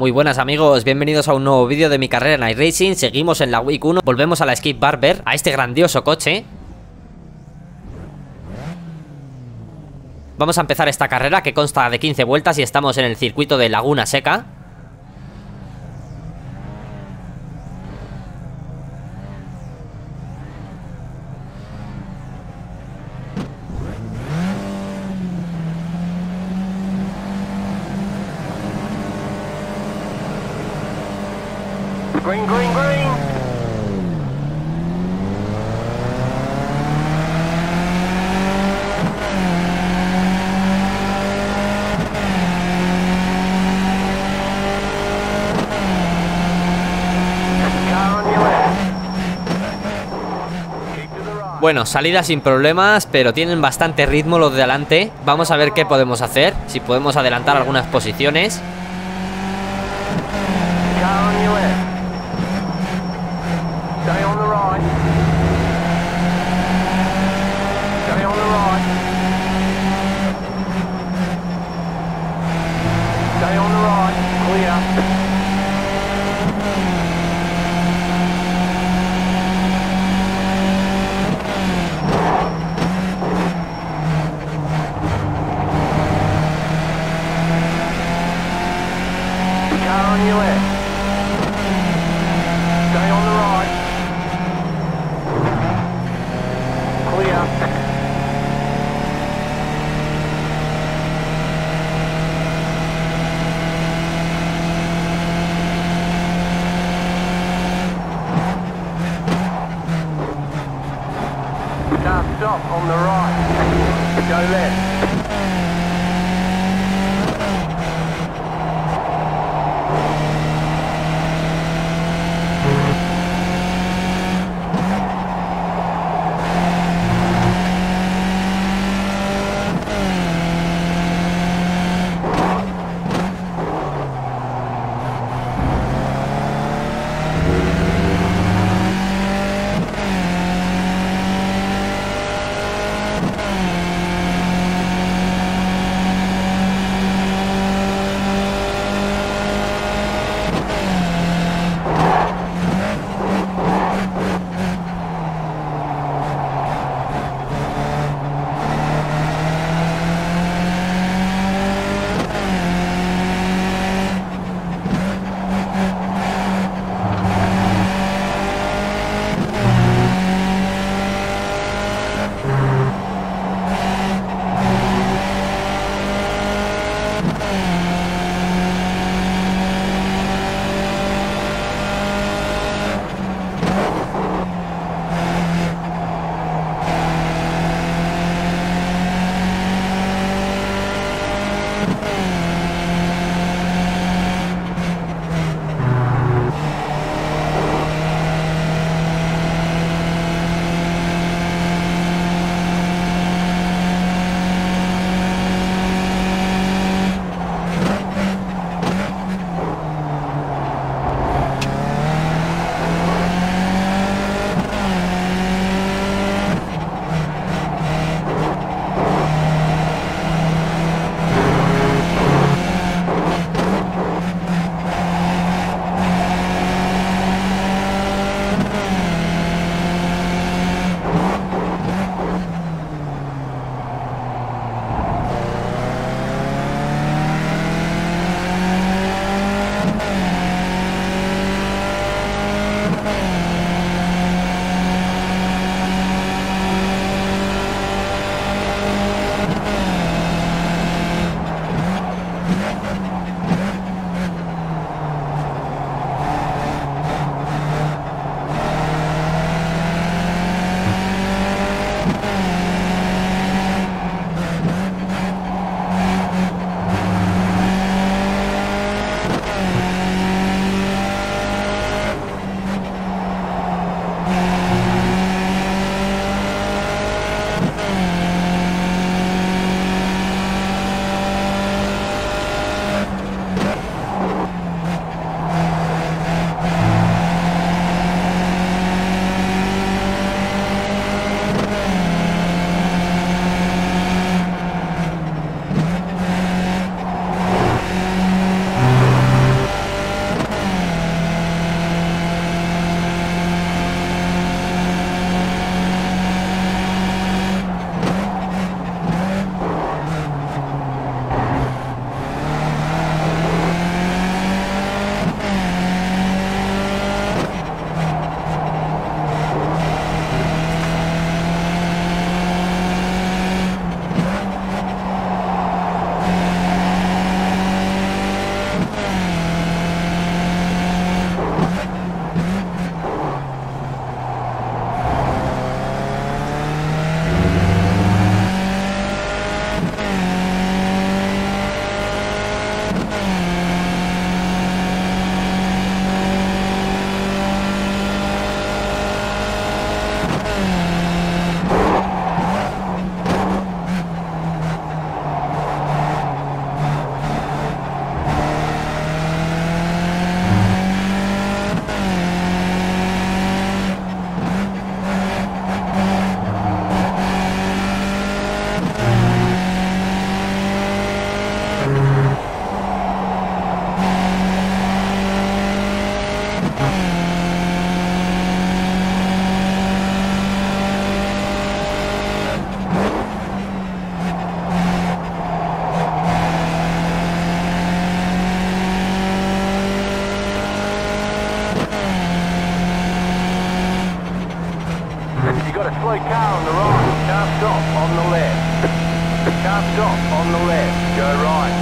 Muy buenas amigos, bienvenidos a un nuevo vídeo de mi carrera en iRacing. Seguimos en la Week 1, volvemos a la Skip Barber, a este grandioso coche. Vamos a empezar esta carrera que consta de 15 vueltas y estamos en el circuito de Laguna Seca. Green, green, green. Bueno, salida sin problemas, pero tienen bastante ritmo los de delante. Vamos a ver qué podemos hacer, si podemos adelantar algunas posiciones. Stay on the right. Stay on the right. Stay on the right. Clear. Car on your left. Stay on the right. Stop on the right. Go left. You got a slow car on the right. Can't stop on the left. Can't stop on the left. Go right.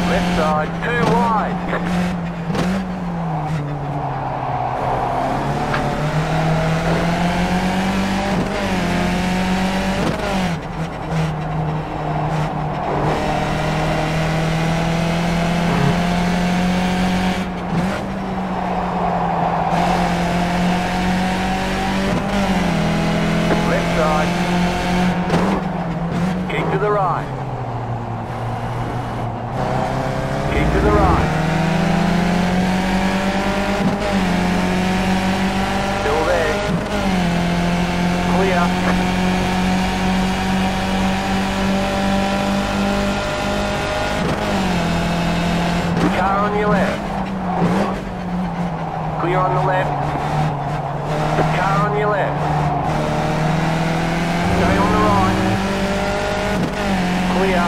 Left side, too wide. Left side. Keep to the right. Keep to the right. Still there. Clear. Car on your left. Clear on the left. Car on your left. Stay on the right. Clear.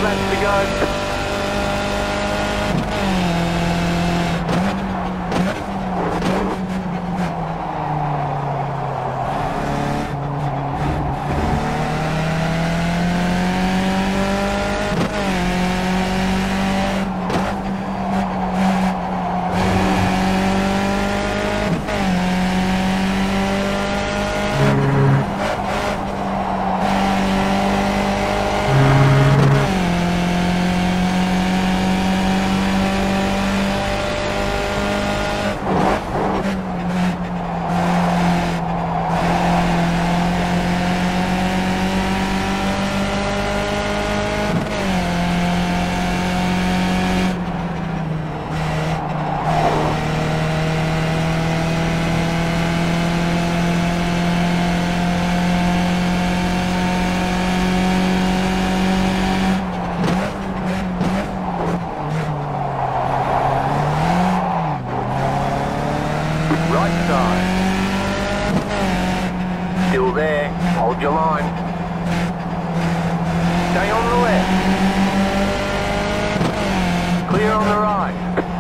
laps to go. Right side. Still there. Hold your line. Stay on the left. Clear on the right.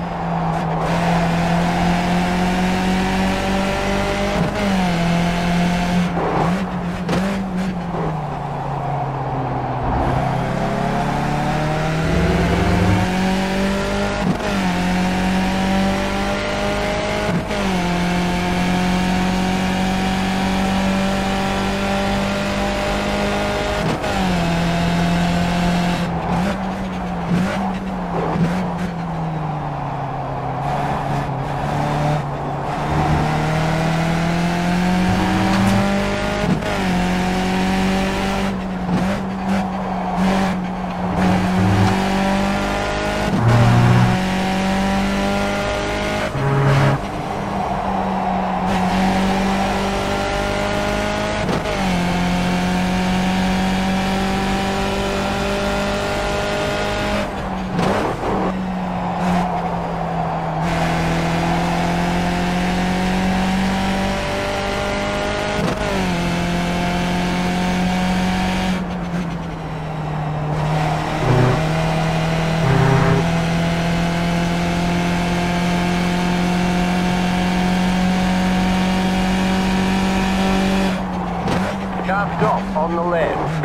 Car stop on the left.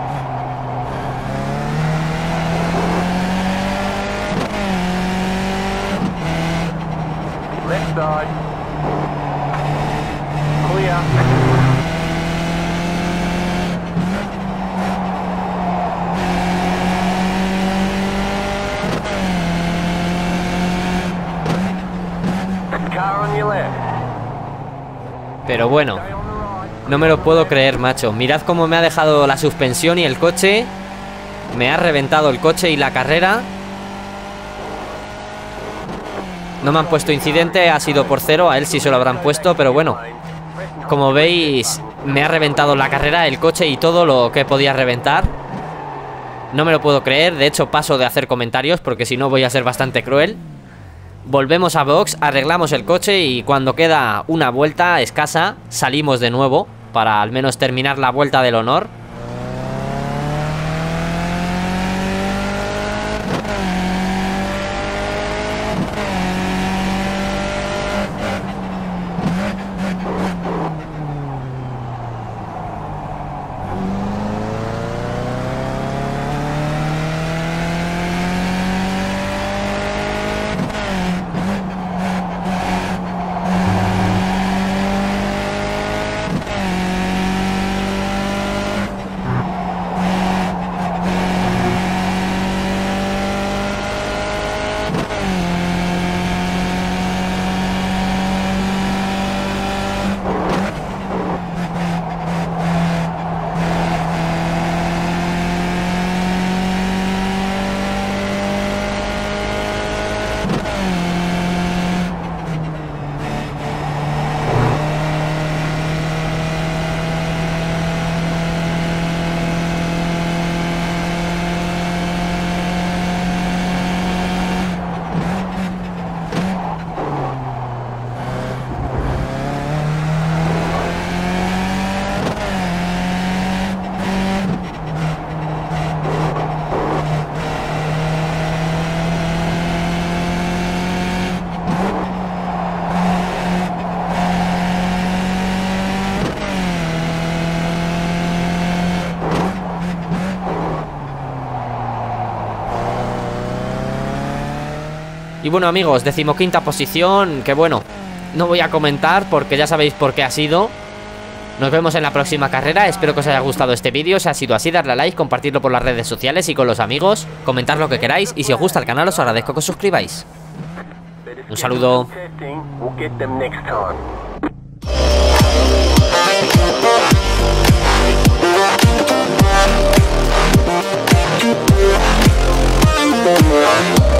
Left side. Clear. Car on your left. Pero bueno, no me lo puedo creer, macho. Mirad cómo me ha dejado la suspensión y el coche. Me ha reventado el coche y la carrera. No me han puesto incidente, ha sido por cero. A él sí se lo habrán puesto, pero bueno, como veis, me ha reventado la carrera, el coche y todo lo que podía reventar. No me lo puedo creer. De hecho, paso de hacer comentarios porque si no voy a ser bastante cruel. Volvemos a box, arreglamos el coche y cuando queda una vuelta escasa, salimos de nuevo para al menos terminar la vuelta del honor. Y bueno, amigos, 15ª posición, que bueno, no voy a comentar porque ya sabéis por qué ha sido. Nos vemos en la próxima carrera. Espero que os haya gustado este vídeo. Si ha sido así, darle a like, compartirlo por las redes sociales y con los amigos, comentar lo que queráis. Y si os gusta el canal, os agradezco que os suscribáis. Un saludo. We'll get them next time.